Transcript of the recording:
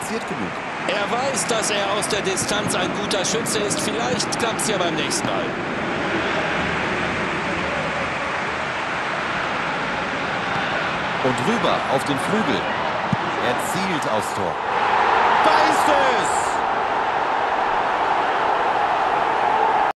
platziert genug. Er weiß, dass er aus der Distanz ein guter Schütze ist. Vielleicht klappt es ja beim nächsten Mal. Und rüber auf den Flügel. Er zielt aufs Tor. Da ist es!